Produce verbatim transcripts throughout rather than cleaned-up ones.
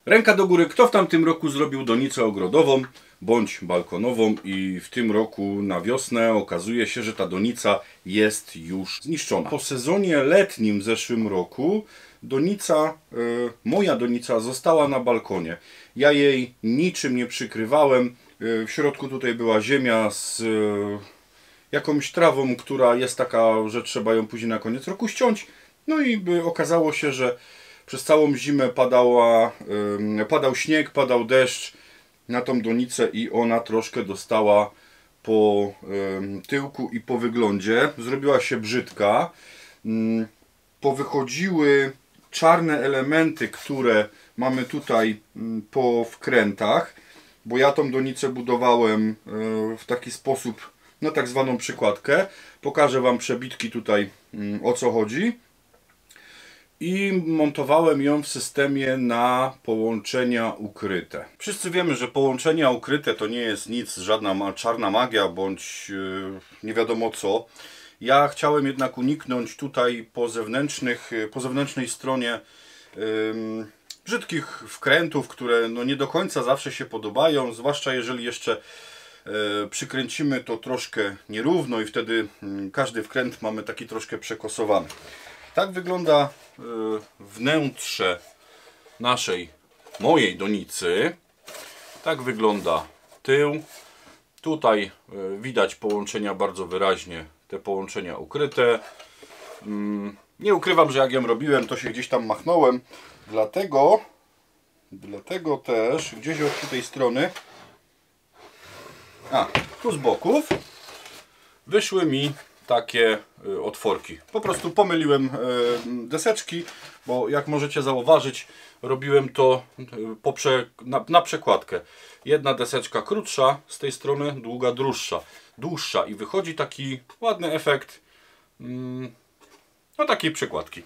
Ręka do góry, kto w tamtym roku zrobił donicę ogrodową bądź balkonową i w tym roku na wiosnę okazuje się, że ta donica jest już zniszczona. Po sezonie letnim w zeszłym roku donica, e, moja donica została na balkonie. Ja jej niczym nie przykrywałem. E, w środku tutaj była ziemia z e, jakąś trawą, która jest taka, że trzeba ją później na koniec roku ściąć. No i by okazało się, że przez całą zimę padała, yy, padał śnieg, padał deszcz na tą donicę i ona troszkę dostała po yy, tyłku i po wyglądzie. Zrobiła się brzydka. Yy, powychodziły czarne elementy, które mamy tutaj yy, po wkrętach, bo ja tą donicę budowałem yy, w taki sposób, na tak zwaną przykładkę. Pokażę Wam przebitki tutaj, yy, o co chodzi. I montowałem ją w systemie na połączenia ukryte. Wszyscy wiemy, że połączenia ukryte to nie jest nic, żadna czarna magia bądź yy, nie wiadomo co. Ja chciałem jednak uniknąć tutaj po, zewnętrznych, po zewnętrznej stronie yy, brzydkich wkrętów, które no nie do końca zawsze się podobają, zwłaszcza jeżeli jeszcze yy, przykręcimy to troszkę nierówno i wtedy yy, każdy wkręt mamy taki troszkę przekosowany. Tak wygląda wnętrze naszej, mojej donicy. Tak wygląda tył. Tutaj widać połączenia bardzo wyraźnie, te połączenia ukryte. Nie ukrywam, że jak ją robiłem, to się gdzieś tam machnąłem. Dlatego, dlatego też gdzieś od tej strony, a tu z boków, wyszły mi takie otworki. Po prostu pomyliłem deseczki, bo jak możecie zauważyć, robiłem to poprze, na, na przekładkę. Jedna deseczka krótsza z tej strony, długa dłuższa. Dłuższa i wychodzi taki ładny efekt no takiej przekładki.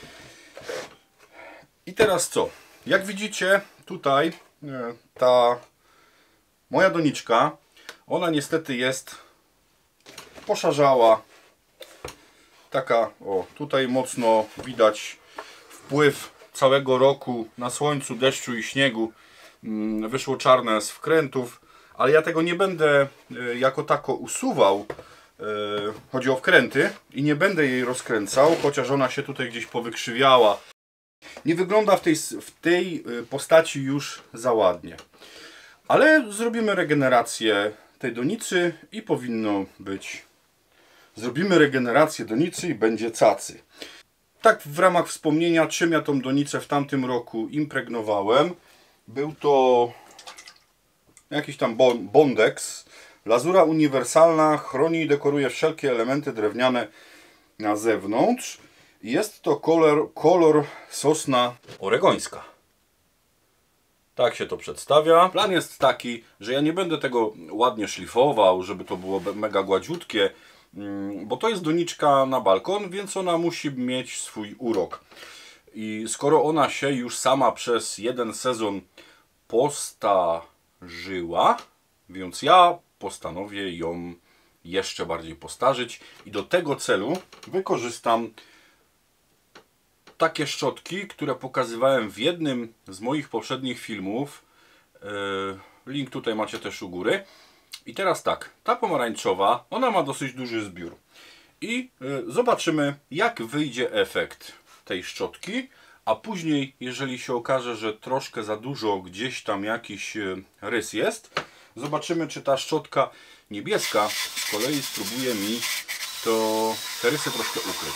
I teraz co? Jak widzicie tutaj ta moja doniczka, ona niestety jest poszarzała. Taka, o, tutaj mocno widać wpływ całego roku na słońcu, deszczu i śniegu. Wyszło czarne z wkrętów, ale ja tego nie będę jako tako usuwał. Chodzi o wkręty i nie będę jej rozkręcał, chociaż ona się tutaj gdzieś powykrzywiała. Nie wygląda w tej, w tej postaci już za ładnie. Ale zrobimy regenerację tej donicy i powinno być. Zrobimy regenerację donicy i będzie cacy. Tak w ramach wspomnienia, czym ja tą donicę w tamtym roku impregnowałem. Był to jakiś tam bondex. Lazura uniwersalna chroni i dekoruje wszelkie elementy drewniane na zewnątrz. Jest to kolor, kolor sosna oregońska. Tak się to przedstawia. Plan jest taki, że ja nie będę tego ładnie szlifował, żeby to było mega gładziutkie, bo to jest doniczka na balkon, więc ona musi mieć swój urok. I skoro ona się już sama przez jeden sezon postarzyła, więc ja postanowię ją jeszcze bardziej postarzyć i do tego celu wykorzystam takie szczotki, które pokazywałem w jednym z moich poprzednich filmów. Link tutaj macie też u góry. I teraz tak, ta pomarańczowa, ona ma dosyć duży zbiór. I zobaczymy, jak wyjdzie efekt tej szczotki, a później, jeżeli się okaże, że troszkę za dużo gdzieś tam jakiś rys jest, zobaczymy, czy ta szczotka niebieska z kolei spróbuje mi to te rysy troszkę ukryć.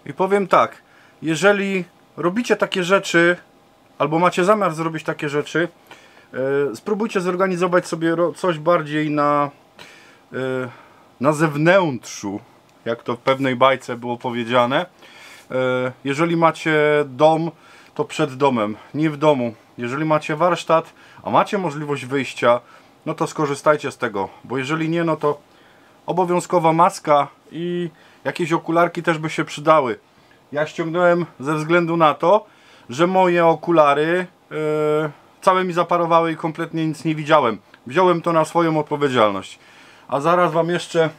I powiem tak, jeżeli robicie takie rzeczy, albo macie zamiar zrobić takie rzeczy, yy, spróbujcie zorganizować sobie coś bardziej na, yy, na zewnętrzu, jak to w pewnej bajce było powiedziane. Yy, jeżeli macie dom, to przed domem, nie w domu. Jeżeli macie warsztat, a macie możliwość wyjścia, no to skorzystajcie z tego, bo jeżeli nie, no to obowiązkowa maska i jakieś okularki też by się przydały. Ja ściągnąłem ze względu na to, że moje okulary yy, całe mi zaparowały i kompletnie nic nie widziałem. Wziąłem to na swoją odpowiedzialność. A zaraz wam jeszcze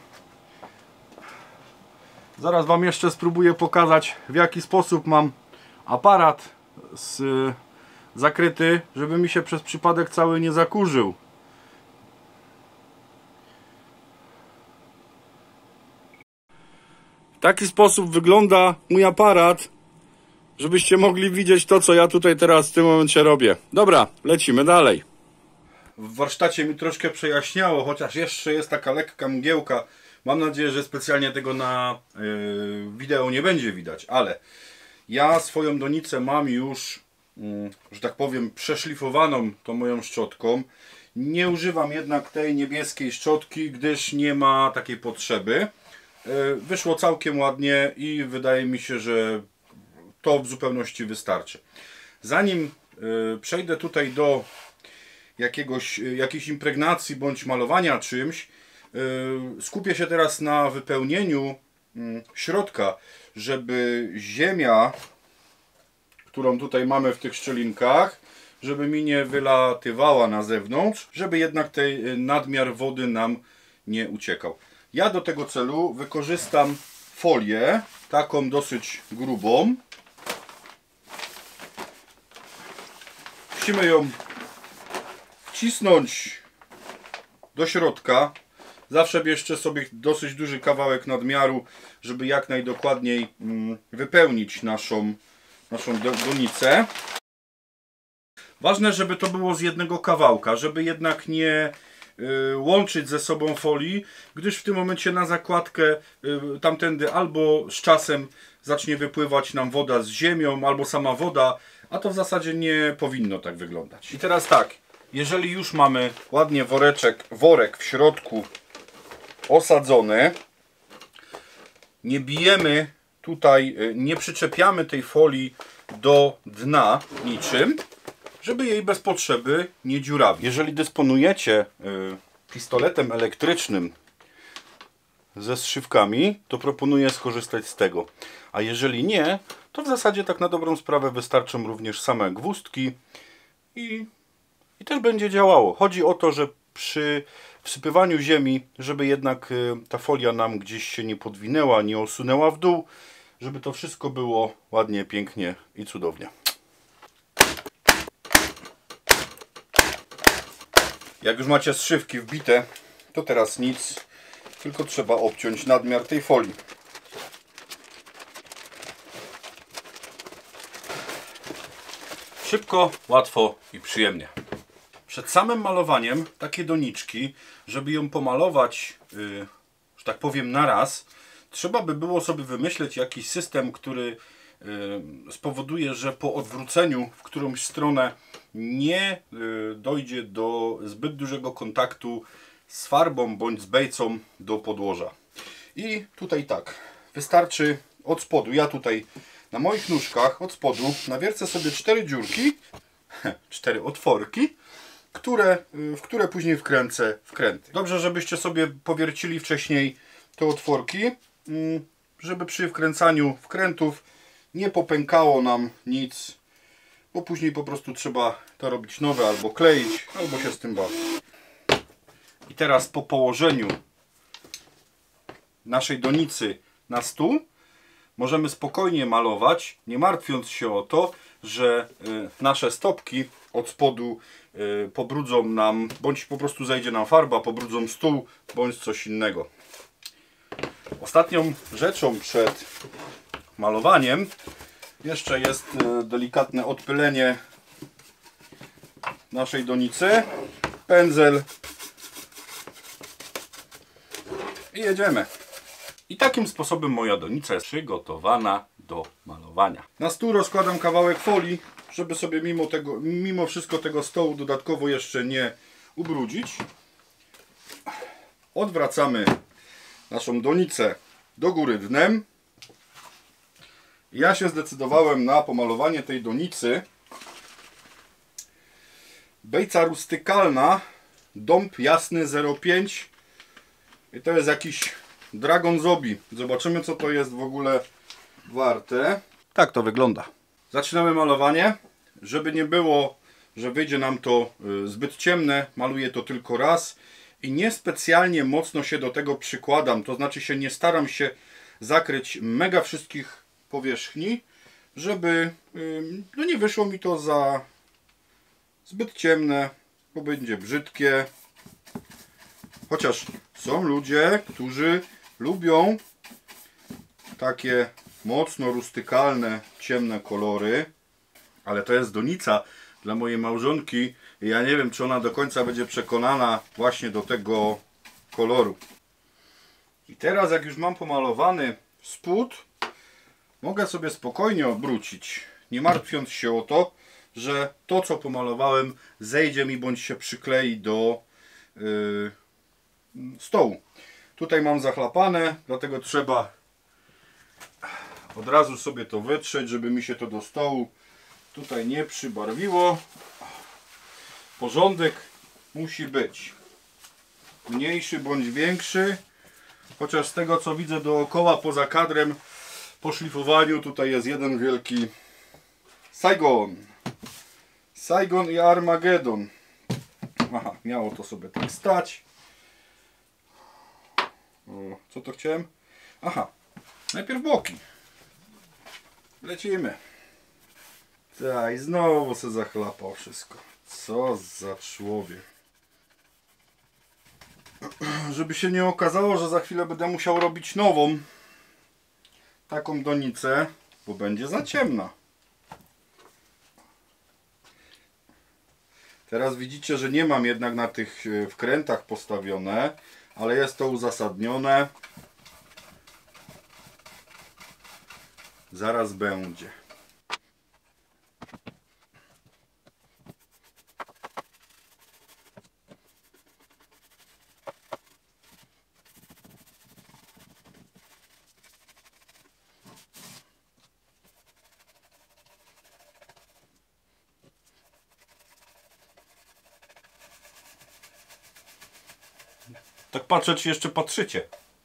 zaraz wam jeszcze spróbuję pokazać, w jaki sposób mam aparat z, yy, zakryty, żeby mi się przez przypadek cały nie zakurzył. W taki sposób wygląda mój aparat, żebyście mogli widzieć to, co ja tutaj teraz w tym momencie robię. Dobra, lecimy dalej. W warsztacie mi troszkę przejaśniało, chociaż jeszcze jest taka lekka mgiełka. Mam nadzieję, że specjalnie tego na yy, wideo nie będzie widać, ale ja swoją donicę mam już, yy, że tak powiem, przeszlifowaną tą moją szczotką. Nie używam jednak tej niebieskiej szczotki, gdyż nie ma takiej potrzeby. Wyszło całkiem ładnie i wydaje mi się, że to w zupełności wystarczy. Zanim przejdę tutaj do jakiegoś, jakiejś impregnacji bądź malowania czymś, skupię się teraz na wypełnieniu środka, żeby ziemia, którą tutaj mamy w tych szczelinkach, żeby mi nie wylatywała na zewnątrz, żeby jednak ten nadmiar wody nam nie uciekał. Ja do tego celu wykorzystam folię, taką dosyć grubą. Musimy ją wcisnąć do środka. Zawsze bierzcie sobie dosyć duży kawałek nadmiaru, żeby jak najdokładniej wypełnić naszą, naszą donicę. Ważne, żeby to było z jednego kawałka, żeby jednak nie łączyć ze sobą folii, gdyż w tym momencie na zakładkę tamtędy albo z czasem zacznie wypływać nam woda z ziemią, albo sama woda, a to w zasadzie nie powinno tak wyglądać. I teraz tak, jeżeli już mamy ładnie woreczek, worek w środku osadzony, nie bijemy tutaj, nie przyczepiamy tej folii do dna niczym, żeby jej bez potrzeby nie dziurawić. Jeżeli dysponujecie y, pistoletem elektrycznym ze zszywkami, to proponuję skorzystać z tego. A jeżeli nie, to w zasadzie tak na dobrą sprawę wystarczą również same gwózdki i, i też będzie działało. Chodzi o to, że przy wsypywaniu ziemi, żeby jednak y, ta folia nam gdzieś się nie podwinęła, nie osunęła w dół, żeby to wszystko było ładnie, pięknie i cudownie. Jak już macie zszywki wbite, to teraz nic, tylko trzeba obciąć nadmiar tej folii. Szybko, łatwo i przyjemnie. Przed samym malowaniem takie doniczki, żeby ją pomalować, yy, że tak powiem, na raz, trzeba by było sobie wymyśleć jakiś system, który yy, spowoduje, że po odwróceniu w którąś stronę nie yy, dojdzie do zbyt dużego kontaktu z farbą bądź z bejcą do podłoża. I tutaj tak, wystarczy od spodu, ja tutaj na moich nóżkach od spodu nawiercę sobie cztery dziurki, cztery otworki, które, w które później wkręcę wkręty. Dobrze, żebyście sobie powiercili wcześniej te otworki, żeby przy wkręcaniu wkrętów nie popękało nam nic, bo później po prostu trzeba to robić nowe, albo kleić, albo się z tym bawić. I teraz po położeniu naszej donicy na stół możemy spokojnie malować, nie martwiąc się o to, że nasze stopki od spodu pobrudzą nam, bądź po prostu zejdzie nam farba, pobrudzą stół, bądź coś innego. Ostatnią rzeczą przed malowaniem jeszcze jest delikatne odpylenie naszej donicy, pędzel i jedziemy. I takim sposobem moja donica jest przygotowana do malowania. Na stół rozkładam kawałek folii, żeby sobie mimo tego, mimo wszystko tego stołu dodatkowo jeszcze nie ubrudzić. Odwracamy naszą donicę do góry dnem. Ja się zdecydowałem na pomalowanie tej donicy. Bejca rustykalna, dąb jasny zero pięć i to jest jakiś Dragon Zobi. Zobaczymy, co to jest w ogóle warte. Tak to wygląda. Zaczynamy malowanie. Żeby nie było, że wyjdzie nam to zbyt ciemne, maluję to tylko raz i niespecjalnie mocno się do tego przykładam. To znaczy się nie staram się zakryć mega wszystkich powierzchni, żeby no nie wyszło mi to za zbyt ciemne, bo będzie brzydkie. Chociaż są ludzie, którzy lubią takie mocno rustykalne, ciemne kolory, ale to jest donica dla mojej małżonki i ja nie wiem, czy ona do końca będzie przekonana właśnie do tego koloru. I teraz, jak już mam pomalowany spód, mogę sobie spokojnie obrócić, nie martwiąc się o to, że to, co pomalowałem, zejdzie mi bądź się przyklei do yy, stołu. Tutaj mam zachlapane, dlatego trzeba od razu sobie to wytrzeć, żeby mi się to do stołu tutaj nie przybarwiło. Porządek musi być mniejszy bądź większy, chociaż z tego, co widzę dookoła poza kadrem po szlifowaniu, tutaj jest jeden wielki Saigon. Saigon i Armageddon. Aha, miało to sobie tak stać. O, co to chciałem? Aha, najpierw boki. Lecimy. Tak, i znowu se zachlapał wszystko. Co za człowiek. Żeby się nie okazało, że za chwilę będę musiał robić nową taką donicę, bo będzie za ciemna. Teraz widzicie, że nie mam jednak na tych wkrętach postawione, ale jest to uzasadnione. Zaraz będzie. Tak patrzę, czy jeszcze patrzycie.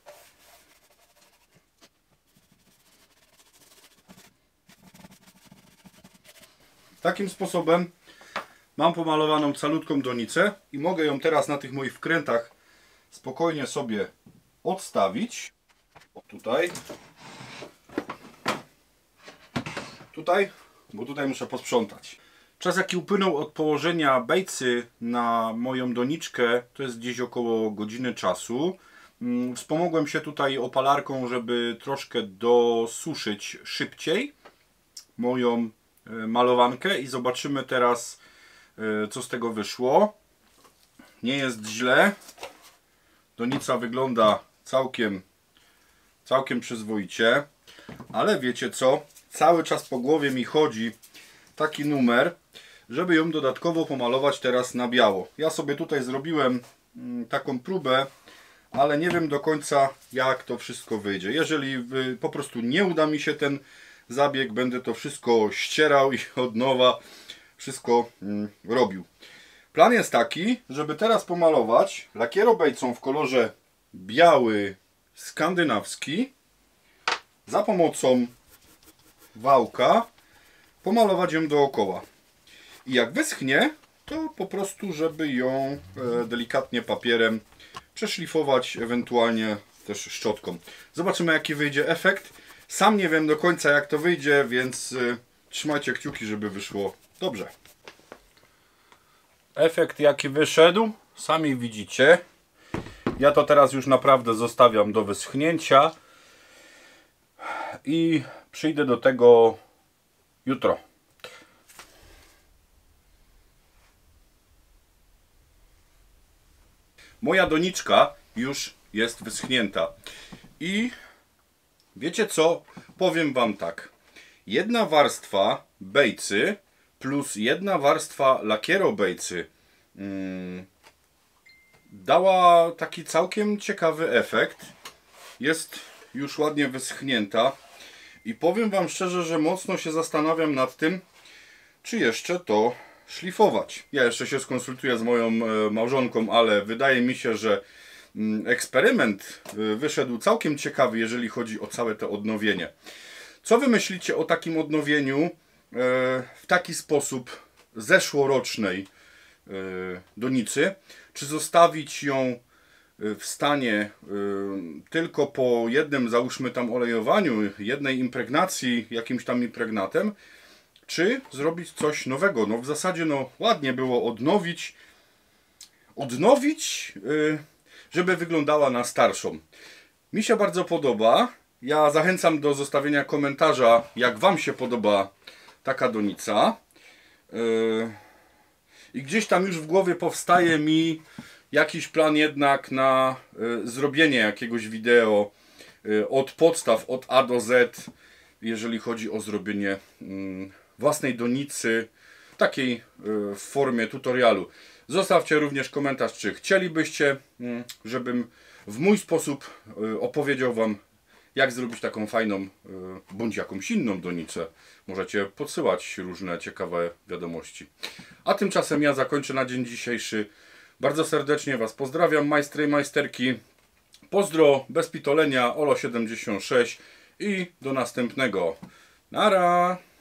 Takim sposobem mam pomalowaną calutką donicę i mogę ją teraz na tych moich wkrętach spokojnie sobie odstawić. O, tutaj. Tutaj, bo tutaj muszę posprzątać. Czas, jaki upłynął od położenia bejcy na moją doniczkę, to jest gdzieś około godziny czasu. Wspomogłem się tutaj opalarką, żeby troszkę dosuszyć szybciej moją malowankę i zobaczymy teraz, co z tego wyszło. Nie jest źle. Donica wygląda całkiem, całkiem przyzwoicie, ale wiecie co? Cały czas po głowie mi chodzi taki numer, żeby ją dodatkowo pomalować teraz na biało. Ja sobie tutaj zrobiłem taką próbę, ale nie wiem do końca, jak to wszystko wyjdzie. Jeżeli po prostu nie uda mi się ten zabieg, będę to wszystko ścierał i od nowa wszystko robił. Plan jest taki, żeby teraz pomalować lakierobejcą w kolorze biały skandynawski za pomocą wałka, pomalować ją dookoła. I jak wyschnie, to po prostu, żeby ją delikatnie papierem przeszlifować, ewentualnie też szczotką. Zobaczymy, jaki wyjdzie efekt. Sam nie wiem do końca, jak to wyjdzie, więc trzymajcie kciuki, żeby wyszło dobrze. Efekt, jaki wyszedł, sami widzicie. Ja to teraz już naprawdę zostawiam do wyschnięcia i przyjdę do tego jutro. Moja doniczka już jest wyschnięta i wiecie co? Powiem wam tak. jedna warstwa bejcy plus jedna warstwa lakierobejcy hmm, dała taki całkiem ciekawy efekt. Jest już ładnie wyschnięta i powiem Wam szczerze, że mocno się zastanawiam nad tym, czy jeszcze to szlifować. Ja jeszcze się skonsultuję z moją małżonką, ale wydaje mi się, że eksperyment wyszedł całkiem ciekawy, jeżeli chodzi o całe to odnowienie. Co Wy myślicie o takim odnowieniu w taki sposób zeszłorocznej donicy? Czy zostawić ją w stanie tylko po jednym, załóżmy tam olejowaniu, jednej impregnacji, jakimś tam impregnatem, czy zrobić coś nowego? No w zasadzie no ładnie było odnowić, odnowić, żeby wyglądała na starszą. Mi się bardzo podoba. Ja zachęcam do zostawienia komentarza, jak Wam się podoba taka donica. I gdzieś tam już w głowie powstaje mi jakiś plan jednak na zrobienie jakiegoś wideo od podstaw, od A do Z, jeżeli chodzi o zrobienie własnej donicy, takiej w formie tutorialu. Zostawcie również komentarz, czy chcielibyście, żebym w mój sposób opowiedział Wam, jak zrobić taką fajną, bądź jakąś inną donicę. Możecie podsyłać różne ciekawe wiadomości. A tymczasem ja zakończę na dzień dzisiejszy. Bardzo serdecznie Was pozdrawiam, majstry i majsterki. Pozdro, bez pitolenia, Olo siedemdziesiąt sześć i do następnego. Nara!